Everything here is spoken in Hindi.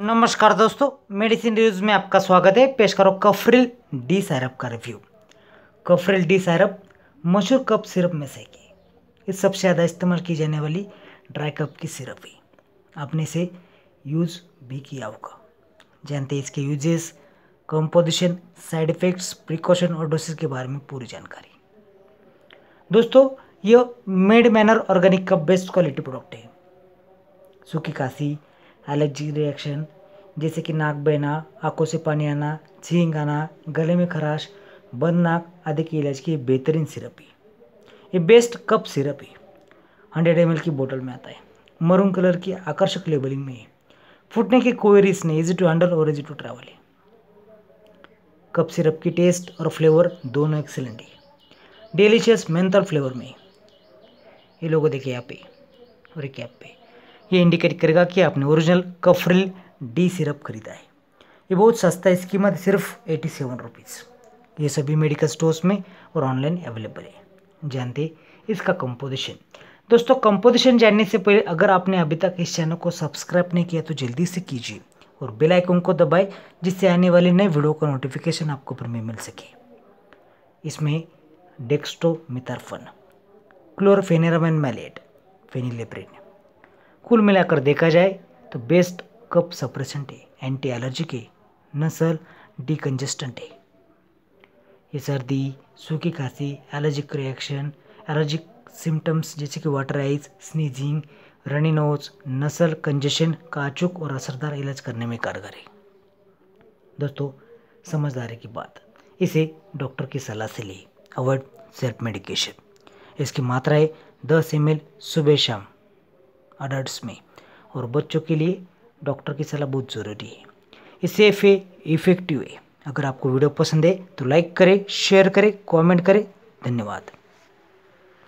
नमस्कार दोस्तों, मेडिसिन रिव्यूज़ में आपका स्वागत है। पेश करो कफरिल डी सायरप का रिव्यू। कफरिल डी सायरप मशहूर कफ सिरप में से एक है। ये सबसे ज़्यादा इस्तेमाल की जाने वाली ड्राई कफ की सिरप है। आपने इसे यूज़ भी किया होगा। जानते हैं इसके uses, composition, side effects, precaution और डोसेज के बारे में पूरी जानकारी। दोस्तों, यह मेड मैनर ऑर्गेनिक का बेस्ट क्वालिटी प्रोडक्ट है। सूखी खांसी, एलर्जी रिएक्शन जैसे कि नाक बहना, आंखों से पानी आना, छींक आना, गले में खराश, बंद नाक आदि के इलाज की बेहतरीन सिरप है। ये बेस्ट कप सिरप है। 100 ml की बोतल में आता है। मरून कलर की आकर्षक लेबलिंग में है। फूटने की कोई रिस्क नहीं, इजी टू हैंडल और इजी टू ट्रैवल है। कप सिरप की टेस्ट और फ्लेवर दोनों एक्सेलेंट है। डिलीशियस मेंथल फ्लेवर में है। ये लोगो देखिए यहाँ पे और एक कैप पे। ये इंडिकेट करेगा कि आपने ओरिजिनल कफरिल डी सिरप खरीदा है। ये बहुत सस्ता है, इसकी कीमत सिर्फ 87 रुपीज़। ये सभी मेडिकल स्टोर्स में और ऑनलाइन अवेलेबल है। जानते इसका कंपोजिशन। दोस्तों, कंपोजिशन जानने से पहले अगर आपने अभी तक इस चैनल को सब्सक्राइब नहीं किया तो जल्दी से कीजिए और बेल आइकन को दबाएं, जिससे आने वाले नए वीडियो का नोटिफिकेशन आपको फ्री में मिल सके। इसमें डेक्स्ट्रोमेथोर्फन, क्लोरफेनिरामाइन मैलेट, फेनिलेफ्रिन। कुल मिलाकर देखा जाए तो बेस्ट कफ सप्रेसेंट है, एंटी एलर्जिक है, नसल डिकंजेस्टेंट है। ये सर्दी, सूखी खांसी, एलर्जिक रिएक्शन, एलर्जिक सिम्टम्स जैसे कि water eyes, sneezing, runny nose, nasal congestion का अचूक और असरदार इलाज करने में कारगर है। दोस्तों, समझदारी की बात, इसे डॉक्टर की सलाह से ले। Avoid self medication. इसकी मात्रा है 10 ml सुबह शाम अडल्ट्स में, और बच्चों के लिए डॉक्टर की सलाह बहुत ज़रूरी है। ये सेफ है, इफेक्टिव है। अगर आपको वीडियो पसंद है तो लाइक करें, शेयर करें, कमेंट करें। धन्यवाद।